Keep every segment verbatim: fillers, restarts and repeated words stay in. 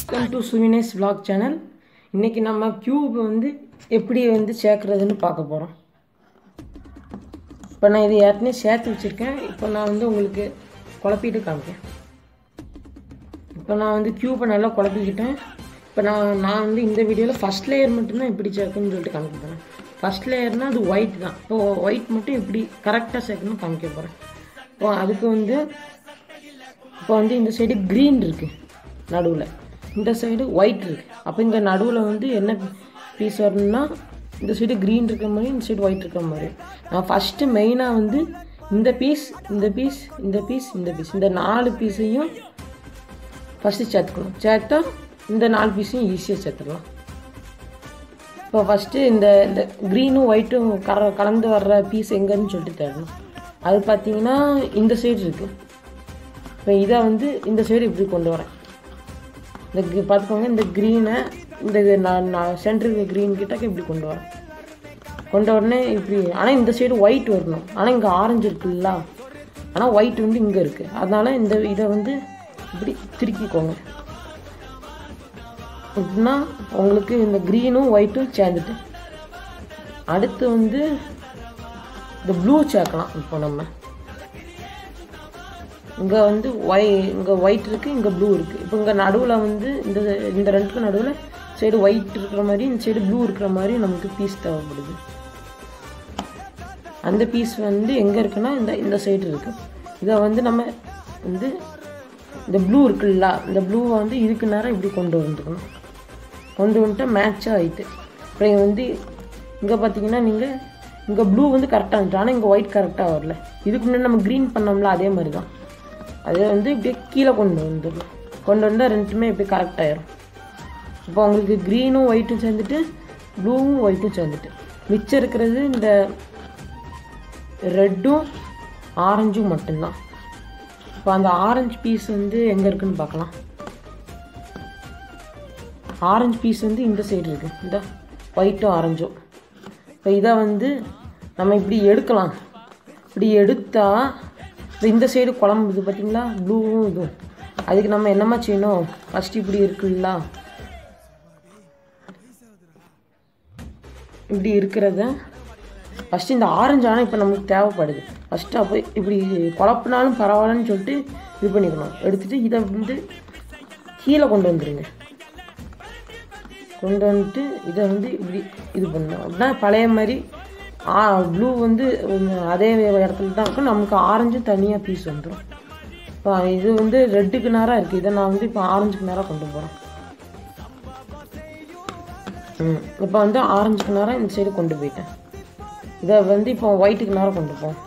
Welcome to Suvinesh vlog channel. இன்றைக்கி நம்ம cube வந்து எப்படி வந்து சேர்க்குறதுன்னு பார்க்க போகிறோம். இப்போ நான் இது ஏற்கனவே சேர்த்து வச்சுருக்கேன். இப்போ நான் வந்து உங்களுக்கு குழப்பிட்டு காமிக்கேன். இப்போ நான் வந்து க்யூப்பை நல்லா குழப்பிக்கிட்டேன். இப்போ நான் நான் வந்து இந்த வீடியோவில் ஃபஸ்ட் லேயர் மட்டும்தான் எப்படி சேர்க்கணும்னு சொல்லிட்டு காமிக்க போகிறேன். ஃபஸ்ட் லேயர்னால் அது ஒயிட் தான். இப்போ ஒயிட் மட்டும் எப்படி கரெக்டாக சேர்க்கணும்னு காமிக்க போகிறேன். இப்போ அதுக்கு வந்து இப்போ வந்து இந்த சைடு க்ரீன் இருக்குது, நடுவில் இந்த சைடு ஒயிட் இருக்குது. அப்போ இங்கே நடுவில் வந்து என்ன பீஸ் வரணும்னா இந்த சைடு க்ரீன் இருக்கிற மாதிரி, இந்த சைடு ஒயிட் இருக்கிற மாதிரி. நான் ஃபஸ்ட்டு மெயினாக வந்து இந்த பீஸ் இந்த பீஸ் இந்த பீஸ் இந்த பீஸ் இந்த நாலு பீஸையும் ஃபஸ்ட்டு சேர்த்துக்கணும். சேர்த்தா இந்த நாலு பீஸையும் ஈஸியாக சேர்த்துக்கலாம். இப்போ ஃபஸ்ட்டு இந்த இந்த க்ரீனும் ஒயிட்டும் கர கலந்து வர்ற பீஸ் எங்கேன்னு சொல்லிட்டு தேடணும். அது பார்த்தீங்கன்னா இந்த சைடு இருக்குது. இப்போ இதை வந்து இந்த சைடு இப்படி கொண்டு வரேன். இந்த பார்த்துக்கோங்க, இந்த க்ரீனை இந்த நான் நான் சென்டருக்கு க்ரீன் கிட்டக்க இப்படி கொண்டு வரேன். கொண்ட உடனே இப்படி, ஆனால் இந்த சைடு ஒயிட் வரணும். ஆனால் இங்கே ஆரஞ்சு இருக்குல்ல, ஆனால் ஒயிட் வந்து இங்கே இருக்குது. அதனால் இந்த இதை வந்து இப்படி திருக்கிக்கோங்க. இப்படின்னா உங்களுக்கு இந்த க்ரீனும் ஒயிட்டும் சேர்ந்துட்டு அடுத்து வந்து இந்த ப்ளூ சேர்க்கலாம். இப்போ நம்ம இங்கே வந்து ஒய் இங்கே ஒயிட் இருக்குது, இங்கே ப்ளூ இருக்குது. இப்போ இங்கே நடுவில் வந்து இந்த இந்த ரெண்டுக்கும் நடுவில் சைடு ஒயிட் இருக்கிற மாதிரி, இந்த சைடு ப்ளூ இருக்கிற மாதிரி நமக்கு பீஸ் தேவைப்படுது. அந்த பீஸ் வந்து எங்கே இருக்குன்னா இந்த இந்த சைடு இருக்குது. இதை வந்து நம்ம வந்து இந்த ப்ளூ இருக்குல்ல, இந்த ப்ளூவை வந்து இதுக்கு நேரம் இப்படி கொண்டு வந்துக்கணும். கொண்டு வந்துட்டு மேட்சாக ஆகிட்டு அப்புறம் வந்து இங்கே பார்த்தீங்கன்னா நீங்கள் இங்கே ப்ளூ வந்து கரெக்டாக இருந்துச்சு, ஆனால் இங்கே ஒயிட் கரெக்டாக வரல. இதுக்கு முன்னாடி நம்ம க்ரீன் பண்ணோம்ல, அதே மாதிரி தான். அதை வந்து இப்படியே கீழே கொண்டு வந்துடணும். கொண்டு வந்தால் ரெண்டுமே இப்படி கரெக்டாகிடும். இப்போ உங்களுக்கு க்ரீனும் ஒயிட்டும் சேர்ந்துட்டு ப்ளூவும் ஒயிட்டும் சேர்ந்துட்டு மிச்சம் இருக்கிறது இந்த ரெட்டும் ஆரஞ்சும் மட்டும்தான். இப்போ அந்த ஆரஞ்சு பீஸ் வந்து எங்கே இருக்குதுன்னு பார்க்கலாம். ஆரஞ்சு பீஸ் வந்து இந்த சைடு இருக்குது, இந்த ஒயிட்டும் ஆரஞ்சும். இப்போ இதை வந்து நம்ம இப்படி எடுக்கலாம். இப்படி எடுத்தால் இந்த சைடு குழம்புது பார்த்தீங்களா, ப்ளூவும் இதுவும். அதுக்கு நம்ம என்னம்மா செய்யணும், ஃபஸ்ட்டு இப்படி இருக்குல்ல, இப்படி இருக்கிறத ஃபஸ்ட்டு இந்த ஆரஞ்சு ஆனால் இப்போ நமக்கு தேவைப்படுது. ஃபஸ்ட்டு அப்போ இப்படி குழப்பினாலும் பரவாயில்லன்னு சொல்லிட்டு இது பண்ணிக்கணும். எடுத்துகிட்டு இதை வந்து கீழே கொண்டு வந்துடுங்க. கொண்டு வந்துட்டு இதை வந்து இப்படி இது பண்ணணும். அப்படின்னா பழைய மாதிரி ப்ளூ வந்து அதே இடத்துல தான் இருக்கும், நமக்கு ஆரஞ்சும் தனியாக பீஸ் வந்துடும். இப்போ இது வந்து ரெட்டுக்கு நேராக இருக்குது, இதை நான் வந்து இப்போ ஆரஞ்சுக்கு நேராக கொண்டு போகிறேன். ம் இப்போ வந்து ஆரஞ்சுக்கு நேராக இந்த சைடு கொண்டு போயிட்டேன். இதை வந்து இப்போ ஒயிட்டுக்கு நேராக கொண்டு போவோம்.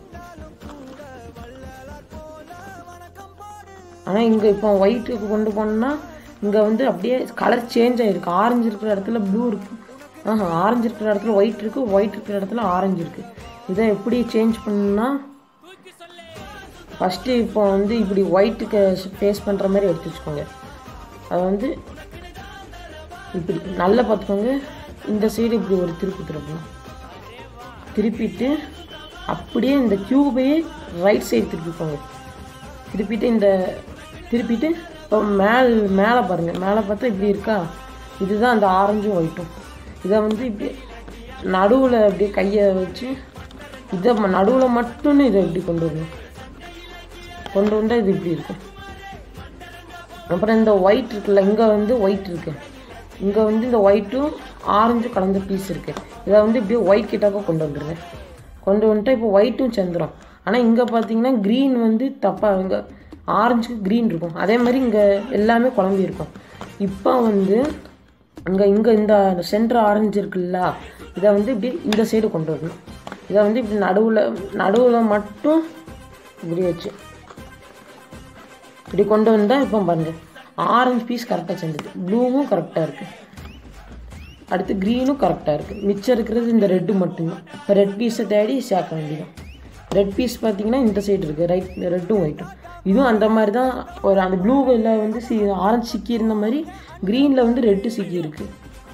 ஆனால் இங்கே இப்போ ஒயிட்டுக்கு கொண்டு போனோம்னா இங்கே வந்து அப்படியே கலர் சேஞ்ச் ஆகிருக்கு. ஆரஞ்சு இருக்கிற இடத்துல ப்ளூ இருக்குது, ஆஹா ஆரஞ்சு இருக்கிற இடத்துல ஒயிட் இருக்குது, ஒயிட் இருக்கிற இடத்துல ஆரஞ்சு இருக்குது. இதை எப்படி சேஞ்ச் பண்ணணும்னா ஃபஸ்ட்டு இப்போ வந்து இப்படி ஒயிட்டுக்கு ஃபேஸ் பண்ணுற மாதிரி எடுத்து வச்சுக்கோங்க. அதை வந்து இப்படி நல்லா பார்த்துக்கோங்க. இந்த சைடு இப்படி ஒரு திருப்பி திருப்பணும். திருப்பிட்டு அப்படியே இந்த க்யூபையே ரைட் சைடு திருப்பிக்கோங்க. திருப்பிட்டு இந்த திருப்பிட்டு இப்போ மேல் மேலே பாருங்கள், மேலே பார்த்தா இப்படி இருக்கா, இதுதான் அந்த ஆரஞ்சும் ஒயிட்டும். இதை வந்து இப்படி நடுவில் அப்படியே கையை வச்சு இதை நடுவில் மட்டும்னு இதை இப்படி கொண்டு வரணும். கொண்டு வந்தால் இது இப்படி இருக்கும். அப்புறம் இந்த ஒயிட் இருக்குல்ல, இங்கே வந்து ஒயிட் இருக்குது, இங்கே வந்து இந்த ஒயிட்டும் ஆரஞ்சும் கலந்த பீஸ் இருக்குது. இதை வந்து இப்படியே ஒயிட் கிட்டாக்க கொண்டு வந்துடுங்க. கொண்டு வந்துட்டால் இப்போ ஒயிட்டும் சேர்ந்துடும். ஆனால் இங்கே பார்த்தீங்கன்னா க்ரீன் வந்து தப்பாக, இங்கே ஆரஞ்சுக்கு க்ரீன் இருக்கும், அதே மாதிரி இங்கே எல்லாமே குழம்பி இருக்கும். இப்போ வந்து இங்கே இங்கே இந்த சென்டர் ஆரஞ்சு இருக்குல்ல, இதை வந்து இப்படி இந்த சைடு கொண்டு வரணும். இதை வந்து இப்படி நடுவில் நடுவில் மட்டும் இப்படி வச்சு இப்படி கொண்டு வந்தால் இப்போ பாருங்கள் ஆரஞ்சு பீஸ் கரெக்டாக சேர்ந்துது, ப்ளூவும் கரெக்டாக இருக்குது, அடுத்து க்ரீனும் கரெக்டாக இருக்குது. மிச்சம் இருக்கிறது இந்த ரெட்டு மட்டும்தான். இப்போ ரெட் பீஸை தேடி சேர்க்க வேண்டியதான். ரெட் பீஸ் பார்த்தீங்கன்னா இந்த சைடு இருக்குது, ரைட் ரெட்டும் ஒயிட்டும். இதுவும் அந்த மாதிரி தான். ஒரு அந்த ப்ளூவில் வந்து சி ஆரஞ்சு சிக்கி இருந்த மாதிரி க்ரீனில் வந்து ரெட்டு சிக்கி இருக்குது.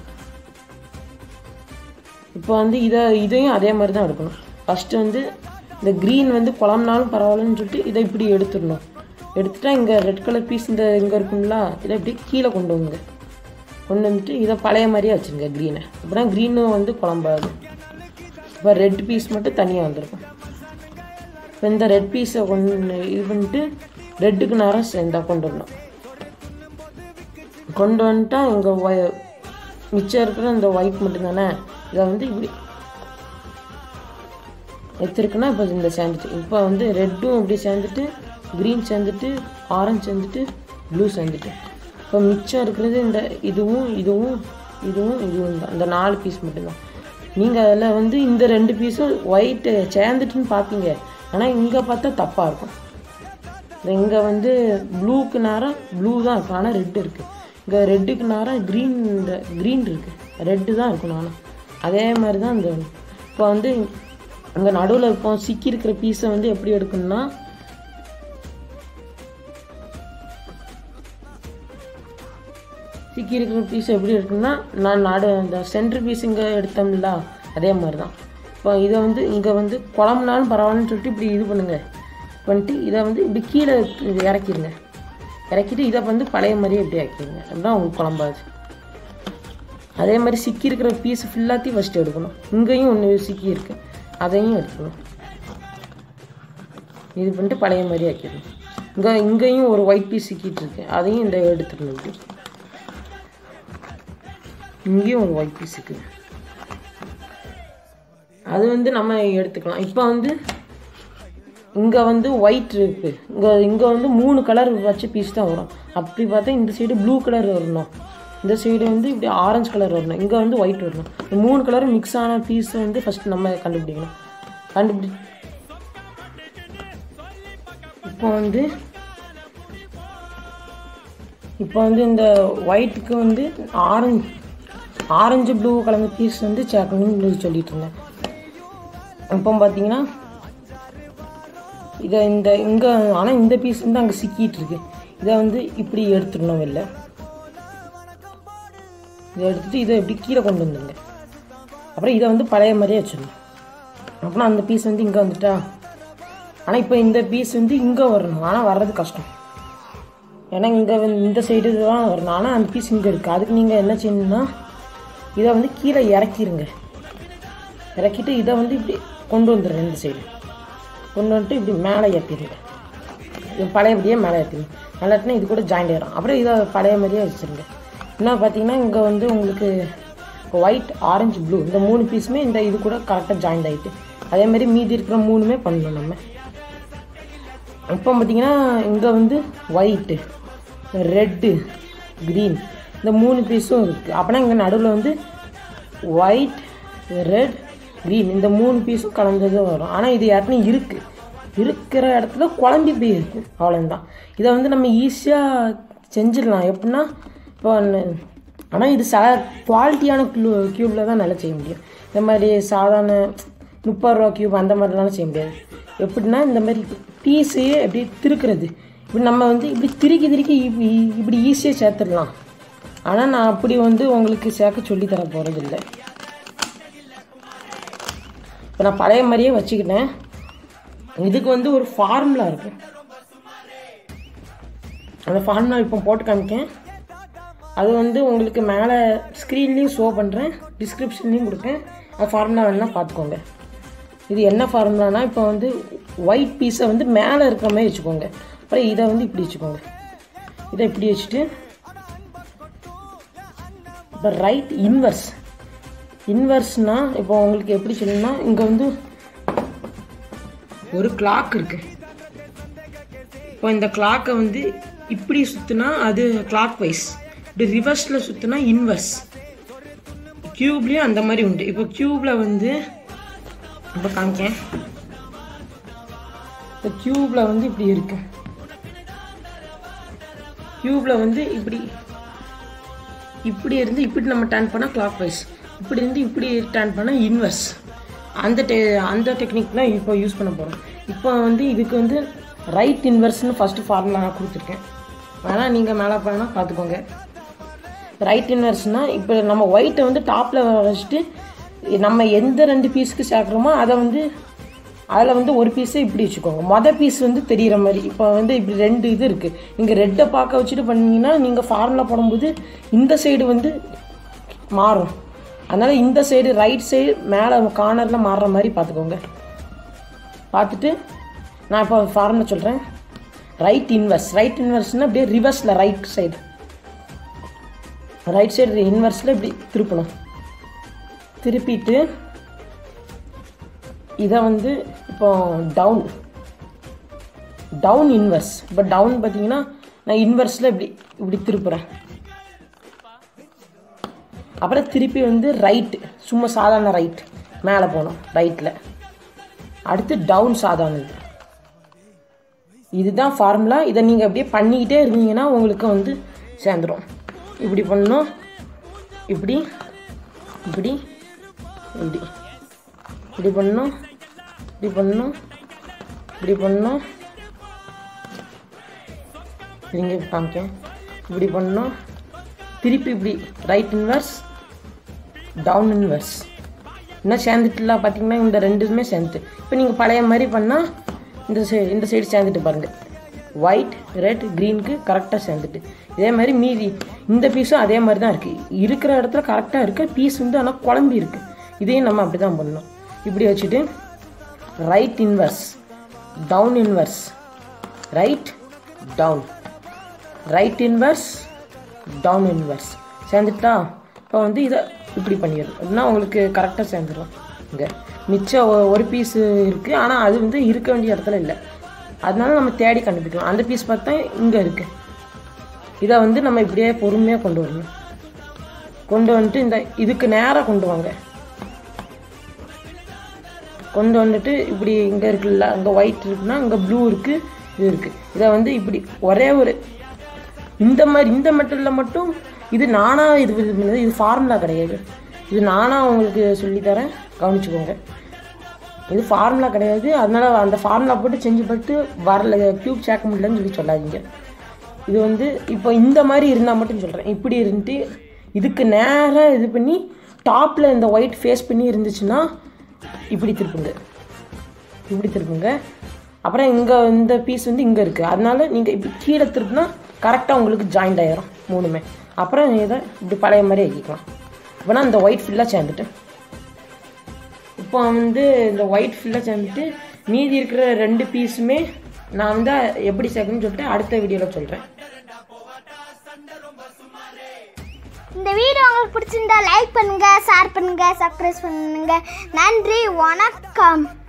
இப்போ வந்து இதை இதையும் அதே மாதிரி தான் எடுக்கணும். ஃபஸ்ட்டு வந்து இந்த க்ரீன் வந்து குழம்புனாலும் பரவாயில்லன்னு சொல்லிட்டு இதை இப்படி எடுத்துடணும். எடுத்துட்டா இங்கே ரெட் கலர் பீஸ் இந்த இங்கே இருக்குங்களா, இதை இப்படி கீழே கொண்டு வந்துங்க. கொண்டு வந்துட்டு இதை பழைய மாதிரியே வச்சுருங்க க்ரீனை. அப்புறம் க்ரீனும் வந்து குழம்பாது. இப்போ ரெட் பீஸ் மட்டும் தனியாக வந்திருக்கும். இப்போ இந்த ரெட் பீஸை கொண்டு இது பண்ணிட்டு ரெட்டுக்கு நேரம் சேர்ந்தா கொண்டு வரணும். கொண்டு வந்துட்டா இங்கே ஒ மிச்சம் இருக்கிற இந்த ஒயிட் மட்டும்தானே, இதை வந்து இப்படி எடுத்துருக்குன்னா இப்போ இந்த சேர்ந்துட்டு இப்போ வந்து ரெட்டும் இப்படி சேர்ந்துட்டு க்ரீன் சேர்ந்துட்டு ஆரஞ்சு சேர்ந்துட்டு ப்ளூ சேர்ந்துட்டு இப்போ மிச்சம் இருக்கிறது இந்த இதுவும் இதுவும் இதுவும் இதுவும் தான், இந்த நாலு பீஸ் மட்டும்தான். நீங்கள் அதில் வந்து இந்த ரெண்டு பீஸும் ஒயிட்டு சேர்ந்துட்டுன்னு பார்ப்பீங்க, ஆனால் இங்கே பார்த்தா தப்பாக இருக்கும். இங்கே வந்து ப்ளூக்கு நேரம் ப்ளூ தான் இருக்கும், ஆனால் ரெட்டு இருக்குது. இங்கே ரெட்டுக்கு நேரம் க்ரீன் இந்த க்ரீன் இருக்குது, ரெட்டு தான் இருக்கணும். ஆனால் அதே மாதிரி தான் இந்த இப்போ வந்து அங்கே நடுவில் இப்போ சிக்கி இருக்கிற பீஸை வந்து எப்படி எடுக்கணும்னா சிக்கி இருக்கிற பீஸை எப்படி எடுக்கணும்னா நான் நடு இந்த சென்ட்ரு பீஸ் இங்கே எடுத்தோம்ல அதே மாதிரி தான். இப்போ இதை வந்து இங்கே வந்து குழம்புனாலும் பரவாயில்லன்னு சொல்லிட்டு இப்படி இது பண்ணுங்க பண்ணிட்டு இதை வந்து இப்படி கீழே இறக்கிடுங்க. இறக்கிட்டு இதை வந்து பழைய மாதிரியே இப்படி ஆக்கிடுங்க. அப்படின்னா உங்களுக்கு குழம்பாது. அதே மாதிரி சிக்கி இருக்கிற பீஸ் ஃபுல்லாத்தையும் ஃபஸ்ட்டு எடுக்கணும். இங்கேயும் ஒன்று சிக்கி இருக்குது, அதையும் எடுக்கணும். இது பண்ணிட்டு பழைய மாதிரி ஆக்கிடணும். இங்கே இங்கேயும் ஒரு ஒயிட் பீஸ் சிக்கிட்டு இருக்கு, அதையும் இந்த எடுத்துக்கணும். இப்படி இங்கேயும் ஒரு ஒயிட் பீஸ் இருக்குது, அது வந்து நம்ம எடுத்துக்கலாம். இப்போ வந்து இங்கே வந்து ஒயிட் இருக்குது, இங்கே இங்கே வந்து மூணு கலர் வச்ச பீஸ் தான் வரும். அப்படி பார்த்தா இந்த சைடு ப்ளூ கலர் வரணும், இந்த சைடு வந்து இப்படி ஆரஞ்சு கலர் வரணும், இங்கே வந்து ஒயிட் வரணும். இந்த மூணு கலரும் மிக்ஸ் ஆன பீஸை வந்து ஃபஸ்ட்டு நம்ம கண்டுபிடிக்கணும். கண்டுபிடி இப்போ வந்து இப்போ வந்து இந்த ஒயிட்டுக்கு வந்து ஆரஞ்சு ஆரஞ்சு ப்ளூ கலந்த பீஸ் வந்து சேர்க்கணும்னு சொல்லிட்டு இருந்தேன். இப்போ பார்த்தீங்கன்னா இதை இந்த இங்கே ஆனால் இந்த பீஸ் வந்து அங்கே சிக்கிட்டு இருக்கு, இதை வந்து இப்படி எடுத்துடணும். இல்லை இதை எடுத்துகிட்டு இதை இப்படி கீழே கொண்டு வந்துடுங்க. அப்புறம் இதை வந்து பழைய மாதிரியே வச்சிடணும். அப்புறம் அந்த பீஸ் வந்து இங்கே வந்துட்டா, ஆனால் இப்போ இந்த பீஸ் வந்து இங்கே வரணும், ஆனால் வர்றது கஷ்டம். ஏன்னா இங்கே வந்து இந்த சைடு தான் வரணும், ஆனால் அந்த பீஸ் இங்கே இருக்குது. அதுக்கு நீங்கள் என்ன செய்யணும்னா இதை வந்து கீழே இறக்கிடுங்க. இறக்கிட்டு இதை வந்து இப்படி கொண்டு வந்துடுறேன். இந்த சைடு கொண்டு வந்துட்டு இப்படி மேலே ஏற்றிடுங்க. இது பழையபடியே மேலே ஏற்றிடுங்க. மேலேட்டினா இது கூட ஜாயிண்ட் ஆகிடும். அப்புறம் இதை பழைய மாதிரியே வச்சுருங்க. என்ன பார்த்தீங்கன்னா இங்கே வந்து உங்களுக்கு ஒயிட் ஆரஞ்சு ப்ளூ இந்த மூணு பீஸுமே இந்த இது கூட கரெக்டாக ஜாயிண்ட் ஆகிட்டு, அதேமாதிரி மீதி இருக்கிற மூணுமே பண்ணணும் நம்ம. இப்போ பார்த்தீங்கன்னா இங்கே வந்து ஒயிட்டு ரெட்டு க்ரீன் இந்த மூணு பீஸும் இருக்குது. அப்போனா இங்கே நடுவில் வந்து ஒயிட் ரெட் க்ரீன் இந்த மூணு பீஸும் கலந்ததும் வரும். ஆனால் இது யாருன்னு இருக்குது, இருக்கிற இடத்துல குழம்பி போய் இருக்குது, அவ்வளோதான். இதை வந்து நம்ம ஈஸியாக செஞ்சிடலாம். எப்படின்னா இப்போ ஆனால் இது ச குவாலிட்டியான க்யூ க்யூப்பில் தான் நல்லா செய்ய முடியும். இந்த மாதிரி சாதாரண முப்பது ரூபா க்யூப் அந்த மாதிரிலாம் செய்ய முடியாது. எப்படின்னா இந்த மாதிரி பீஸையே எப்படி திருக்கிறது, இப்படி நம்ம வந்து இப்படி திருக்கி திருக்கி இப்படி இப்படி ஈஸியாக சேர்த்துடலாம். ஆனால் நான் அப்படி வந்து உங்களுக்கு சேர்க்க சொல்லித்தர போகிறது இல்லை. இப்போ நான் பழைய மாதிரியே வச்சுக்கிட்டேன். இதுக்கு வந்து ஒரு ஃபார்முலா இருக்குது, அந்த ஃபார்முலா இப்போ போட்டு காமிக்கேன். அது வந்து உங்களுக்கு மேலே ஸ்க்ரீன்லேயும் ஷோ பண்ணுறேன், டிஸ்கிரிப்ஷன்லேயும் கொடுப்பேன். அந்த ஃபார்முலா வேணுன்னா பார்த்துக்கோங்க. இது என்ன ஃபார்முலானா இப்போ வந்து ஒயிட் பீஸை வந்து மேலே இருக்கிற மாதிரி வச்சுக்கோங்க. அப்புறம் இதை வந்து இப்படி வச்சுக்கோங்க. இதை இப்படி வச்சுட்டு இப்போ ரைட் இன்வர்ஸ் இன்வர்ஸ்னால் இப்போ உங்களுக்கு எப்படி சொல்லணும்னா இங்கே வந்து ஒரு கிளாக் இருக்குது. இப்போ இந்த கிளாக்கை வந்து இப்படி சுற்றினா அது கிளாக் வைஸ், இப்படி ரிவர்ஸில் சுற்றினா இன்வர்ஸ். க்யூப்லேயும் அந்த மாதிரி உண்டு. இப்போ க்யூப்பில் வந்து இப்போ காமிக்கேன். இப்போ க்யூப்பில் வந்து இப்படி இருக்கு. க்யூப்பில் வந்து இப்படி இப்படி இருந்து இப்படி நம்ம டர்ன் பண்ணால் கிளாக் வைஸ், இப்படி இருந்து இப்படி டர்ன் பண்ணால் இன்வர்ஸ். அந்த டெ அந்த டெக்னிக் தான் இப்போ யூஸ் பண்ண போகிறோம். இப்போ வந்து இதுக்கு வந்து ரைட் இன்வர்ஸ்னு ஃபஸ்ட்டு ஃபார்முலா நான் கொடுத்துருக்கேன். வேணால் நீங்கள் மேலே போனால் பார்த்துக்கோங்க. ரைட் இன்வர்ஸ்னால் இப்போ நம்ம ஒயிட்டை வந்து டாப்பில் வச்சுட்டு நம்ம எந்த ரெண்டு பீஸுக்கு சேர்க்குறோமோ அதை வந்து அதில் வந்து ஒரு பீஸை இப்படி வச்சுக்கோங்க. மொதல் பீஸ் வந்து தெரிகிற மாதிரி. இப்போ வந்து இப்படி ரெண்டு இது இருக்குது. நீங்கள் ரெட்டை பார்க்க வச்சுட்டு பண்ணிங்கன்னா நீங்கள் ஃபார்முலா போடும்போது இந்த சைடு வந்து மாறும். அதனால் இந்த சைடு ரைட் சைடு மேலே கார்னரில் மாறுற மாதிரி பார்த்துக்கோங்க. பார்த்துட்டு நான் இப்போ ஃபார்முலா சொல்கிறேன். Right inverse. ரைட் இன்வெர்ஸ்னால் அப்படியே ரிவர்ஸில் ரைட் சைடு ரைட் சைடு இன்வெர்ஸில் இப்படி திருப்பணும். திருப்பிட்டு இதை வந்து இப்போ டவுன் டவுன் இன்வெர்ஸ். இப்போ டவுன் பார்த்தீங்கன்னா நான் இன்வெர்ஸில் இப்படி இப்படி திருப்புறேன். அப்புறம் திருப்பி வந்து ரைட்டு, சும்மா சாதாரண ரைட் மேலே போகணும் ரைட்டில். அடுத்து டவுன் சாதாரணது. இதுதான் ஃபார்முலா. இதை நீங்கள் அப்படியே பண்ணிக்கிட்டே இருந்தீங்கன்னா உங்களுக்கு வந்து சேர்ந்துடும். இப்படி பண்ணணும், இப்படி இப்படி இப்படி இப்படி பண்ணணும், இப்படி பண்ணணும், இப்படி பண்ணணும். இங்கே காமிக்கேன். இப்படி பண்ணணும், திருப்பி இப்படி ரைட் இன்வெர்ஸ் டவுன் இன்வெர்ஸ். இன்னும் சேர்ந்துட்டுல பார்த்தீங்கன்னா இந்த ரெண்டுமே சேர்ந்துட்டு. இப்போ நீங்கள் பழைய மாதிரி பண்ணால் இந்த சைடு இந்த சைடு சேர்ந்துட்டு பாருங்கள். ஒயிட் ரெட் க்ரீனுக்கு கரெக்டாக சேர்ந்துட்டு. இதே மாதிரி மீதி இந்த பீஸும் அதே மாதிரி தான் இருக்குது. இருக்கிற இடத்துல கரெக்டாக இருக்குது. பீஸ் வந்து ஆனால் குழம்பி இருக்குது. இதையும் நம்ம அப்படி தான் பண்ணணும். இப்படி வச்சுட்டு right inverse down inverse right down right inverse down inverse சேர்ந்துட்டா. இப்போ வந்து இதை இப்படி பண்ணிடணும். அப்படின்னா உங்களுக்கு கரெக்டாக சேர்ந்துடும். இங்கே மிச்சம் ஒரு பீஸு இருக்குது, ஆனால் அது வந்து இருக்க வேண்டிய இடத்துல இல்லை. அதனால நம்ம தேடி கண்டுபிடிக்கணும். அந்த பீஸ் பார்த்தா இங்கே இருக்குது. இதை வந்து நம்ம இப்படியே பொறுமையாக கொண்டு வரணும். கொண்டு வந்துட்டு இந்த இதுக்கு நேராக கொண்டு வாங்க. கொண்டு வந்துட்டு இப்படி இங்கே இருக்குல்ல, அங்கே ஒயிட் இருக்குன்னா இங்கே ப்ளூ இருக்குது, இது இருக்குது. இதை வந்து இப்படி ஒரே ஒரு இந்த மாதிரி இந்த மெட்டலில் மட்டும் இது நானாக இது பண்ணது. இது ஃபார்முலா கிடையாது. இது நானாக உங்களுக்கு சொல்லித்தரேன், கவனிச்சுக்கோங்க. இது ஃபார்முலா கிடையாது. அதனால் அந்த ஃபார்முலா போட்டு செஞ்சு போட்டு வரல க்யூப் சேர்க்க முடியலன்னு சொல்லி சொல்லாதீங்க. இது வந்து இப்போ இந்த மாதிரி இருந்தால் மட்டும் சொல்கிறேன். இப்படி இருந்துட்டு இதுக்கு நேராக இது பண்ணி டாப்பில் இந்த ஒயிட் ஃபேஸ் பண்ணி இருந்துச்சுன்னா இப்படி திருப்புங்க, இப்படி திருப்புங்க. அப்புறம் இங்கே இந்த பீஸ் வந்து இங்கே இருக்குது. அதனால நீங்கள் இப்படி கீழே திருப்பினா கரெக்டாக உங்களுக்கு ஜாயிண்ட் ஆகிரும் மூணுமே. அப்புறம் இதை இப்படி பழைய மாதிரி ஆக்கிக்கலாம். இப்போனா இந்த ஒயிட் ஃபுல்லாக சேர்ந்துட்டு இப்போ வந்து இந்த ஒயிட் ஃபுல்லாக சேர்ந்துட்டு மீதி இருக்கிற ரெண்டு பீஸுமே நான் வந்து எப்படி சேர்க்கணும்னு சொல்லிட்டு அடுத்த வீடியோவில் சொல்கிறேன். இந்த வீடியோ உங்களுக்கு பிடிச்சிருந்தா லைக் பண்ணுங்க, ஷேர் பண்ணுங்க, சப்ஸ்கிரைப் பண்ணுங்க. நன்றி, வணக்கம்.